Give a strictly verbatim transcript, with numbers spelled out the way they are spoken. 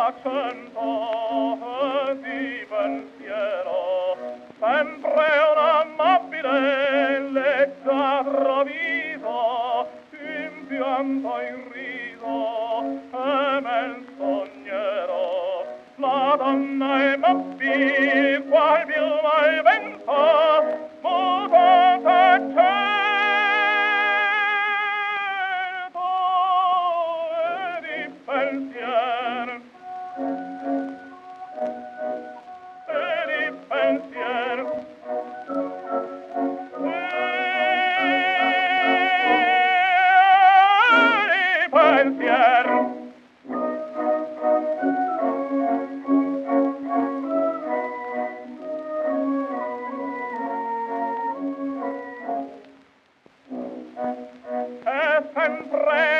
accento di pensiero, sempre un amabile leggiadro viso, in pianto in riso, e men sognero. La donna è mobile, qual vil mal vento, muto tacendo, e di pensier, e di pensier, e di pensier. Sempre